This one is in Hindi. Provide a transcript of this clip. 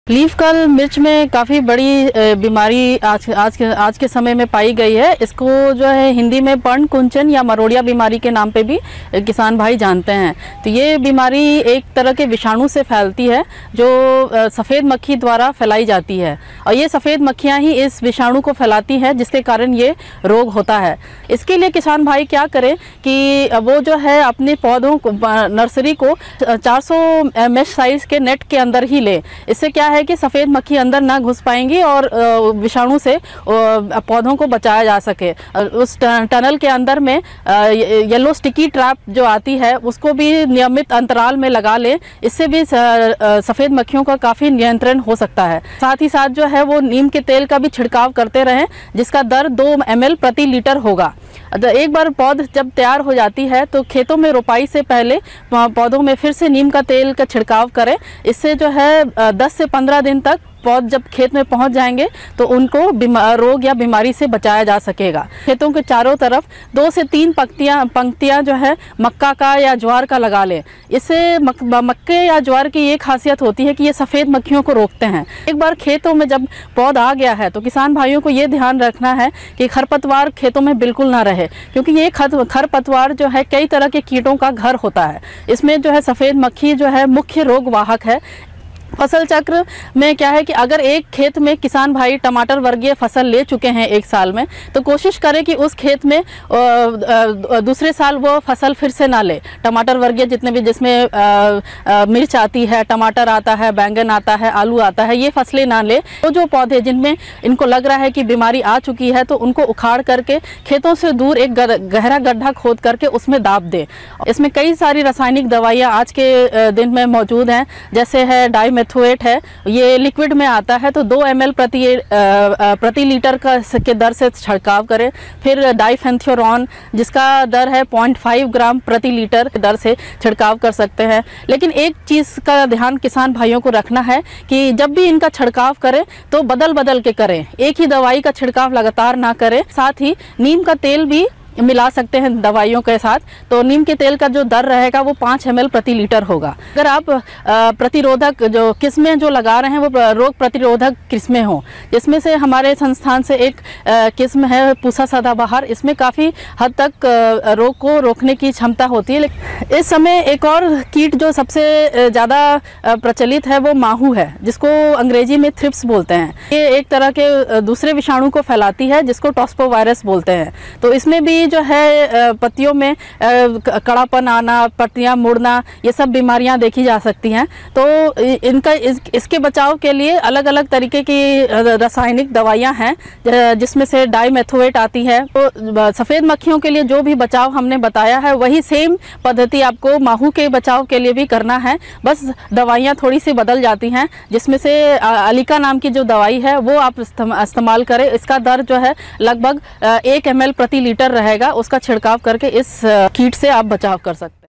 लीफ कर्ल मिर्च में काफ़ी बड़ी बीमारी आज के समय में पाई गई है। इसको जो है हिंदी में पर्ण कुंचन या मरोड़िया बीमारी के नाम पे भी किसान भाई जानते हैं। तो ये बीमारी एक तरह के विषाणु से फैलती है जो सफ़ेद मक्खी द्वारा फैलाई जाती है और ये सफ़ेद मक्खियाँ ही इस विषाणु को फैलाती हैं जिसके कारण ये रोग होता है। इसके लिए किसान भाई क्या करें कि वो जो है अपने पौधों को नर्सरी को 400 मेश साइज के नेट के अंदर ही ले। इससे क्या है कि सफ़ेद मक्खी अंदर ना घुस पाएंगी और विषाणु से पौधों को बचाया जा सके। उस टनल के अंदर में येलो स्टिकी ट्रैप जो आती है उसको भी नियमित अंतराल में लगा ले। इससे भी सफ़ेद मक्खियों का काफ़ी नियंत्रण हो सकता है। साथ ही साथ जो है वो नीम के तेल का भी छिड़काव करते रहें जिसका दर 2 ml प्रति लीटर होगा। एक बार पौध जब तैयार हो जाती है तो खेतों में रोपाई से पहले पौधों में फिर से नीम का तेल का छिड़काव करें। इससे जो है 10 से 15 दिन तक पौध जब खेत में पहुंच जाएंगे तो उनको रोग या बीमारी से बचाया जा सकेगा। खेतों के चारों तरफ 2 से 3 पंक्तियां जो है मक्का का या ज्वार का लगा लें। इससे मक्के या ज्वार की ये खासियत होती है कि ये सफ़ेद मक्खियों को रोकते हैं। एक बार खेतों में जब पौध आ गया है तो किसान भाइयों को ये ध्यान रखना है कि खरपतवार खेतों में बिल्कुल ना रहे, क्योंकि ये खरपतवार जो है कई तरह के कीटों का घर होता है। इसमें जो है सफ़ेद मक्खी जो है मुख्य रोग वाहक है। फसल चक्र में क्या है कि अगर एक खेत में किसान भाई टमाटर वर्गीय फसल ले चुके हैं एक साल में तो कोशिश करें कि उस खेत में दूसरे साल वो फसल फिर से ना ले। टमाटर वर्गीय जितने भी जिसमें मिर्च आती है, टमाटर आता है, बैंगन आता है, आलू आता है, ये फसलें ना ले। तो जो पौधे जिनमें इनको लग रहा है कि बीमारी आ चुकी है तो उनको उखाड़ करके खेतों से दूर एक गहरा गड्ढा खोद करके उसमें दाब दे। इसमें कई सारी रासायनिक दवाइयाँ आज के दिन में मौजूद हैं, जैसे है डाइमेथोएट है, ये लिक्विड में आता है तो 2 ml प्रति लीटर के दर से छिड़काव करें। फिर डाइफेंथ्योरॉन जिसका दर है 0.5 ग्राम प्रति लीटर दर से छिड़काव कर सकते हैं। लेकिन एक चीज़ का ध्यान किसान भाइयों को रखना है कि जब भी इनका छिड़काव करें तो बदल बदल के करें, एक ही दवाई का छिड़काव लगातार ना करें। साथ ही नीम का तेल भी मिला सकते हैं दवाइयों के साथ, तो नीम के तेल का जो दर रहेगा वो 5 ml प्रति लीटर होगा। अगर आप प्रतिरोधक जो किस्में जो लगा रहे हैं वो रोग प्रतिरोधक किस्में हों, जिसमें से हमारे संस्थान से एक किस्म है पूसा सदाबहार, इसमें काफ़ी हद तक रोग को रोकने की क्षमता होती है। इस समय एक और कीट जो सबसे ज़्यादा प्रचलित है वो माहू है, जिसको अंग्रेजी में थ्रिप्स बोलते हैं। ये एक तरह के दूसरे विषाणु को फैलाती है जिसको टॉस्पोवायरस बोलते हैं। तो इसमें भी जो है पत्तियों में कड़ापन आना, पत्तियां मुड़ना, ये सब बीमारियां देखी जा सकती हैं। तो इसके बचाव के लिए अलग अलग तरीके की रासायनिक दवाइयां हैं जिसमें से डाइमेथोएट आती है। तो सफ़ेद मक्खियों के लिए जो भी बचाव हमने बताया है वही सेम पद्धति आपको माहू के बचाव के लिए भी करना है, बस दवाइयाँ थोड़ी सी बदल जाती हैं। जिसमें से अलिका नाम की जो दवाई है वो आप इस्तेमाल करें। इसका दर जो है लगभग 1 ml प्रति लीटर रहेगा। उसका छिड़काव करके इस कीट से आप बचाव कर सकते हैं।